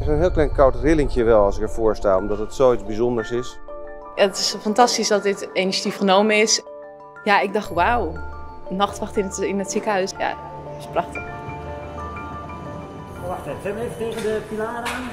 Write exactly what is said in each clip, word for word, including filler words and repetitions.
Er is een heel klein koud rillingje wel als ik ervoor sta, omdat het zoiets bijzonders is. Het is fantastisch dat dit initiatief genomen is. Ja, ik dacht wauw, nachtwacht in het, in het ziekenhuis. Ja, dat is prachtig. Wacht even, zet hem even tegen de pilaar aan.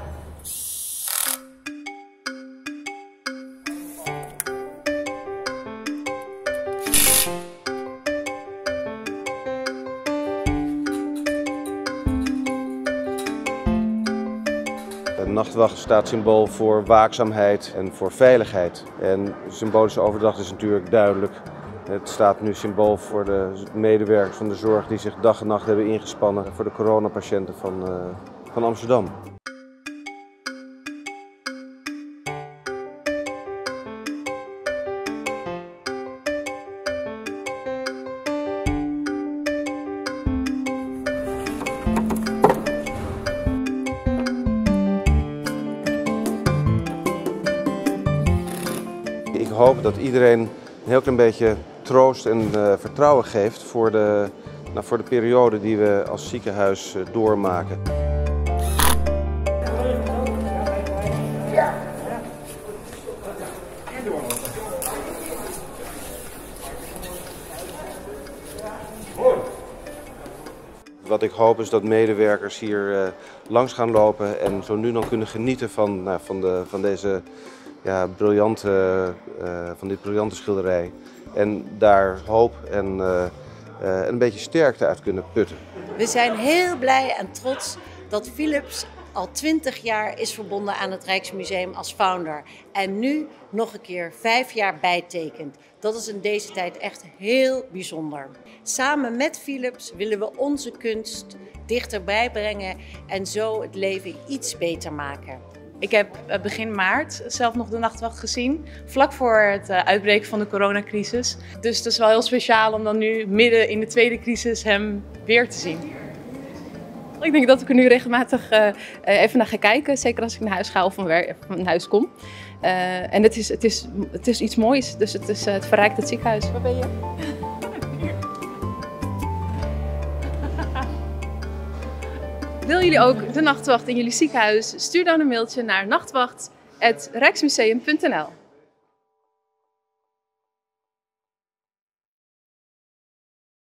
De nachtwacht staat symbool voor waakzaamheid en voor veiligheid. En symbolische overdracht is natuurlijk duidelijk. Het staat nu symbool voor de medewerkers van de zorg die zich dag en nacht hebben ingespannen voor de coronapatiënten van, uh, van Amsterdam. Ik hoop dat iedereen een heel klein beetje troost en uh, vertrouwen geeft voor de, nou, voor de periode die we als ziekenhuis uh, doormaken. Wat ik hoop is dat medewerkers hier uh, langs gaan lopen en zo nu dan kunnen genieten van, nou, van, de, van deze ja, briljante, uh, van dit briljante schilderij. En daar hoop en uh, uh, een beetje sterkte uit kunnen putten. We zijn heel blij en trots dat Philips al twintig jaar is verbonden aan het Rijksmuseum als founder. En nu nog een keer vijf jaar bijtekent. Dat is in deze tijd echt heel bijzonder. Samen met Philips willen we onze kunst dichterbij brengen en zo het leven iets beter maken. Ik heb begin maart zelf nog de nachtwacht gezien, vlak voor het uitbreken van de coronacrisis. Dus het is wel heel speciaal om dan nu midden in de tweede crisis hem weer te zien. Ik denk dat ik er nu regelmatig uh, even naar ga kijken, zeker als ik naar huis ga of van, werk, van huis kom. Uh, en het is, het, is, het is iets moois, dus het, is, uh, het verrijkt het ziekenhuis. Waar ben je? Willen jullie ook de nachtwacht in jullie ziekenhuis? Stuur dan een mailtje naar nachtwacht apenstaartje rijksmuseum punt n l.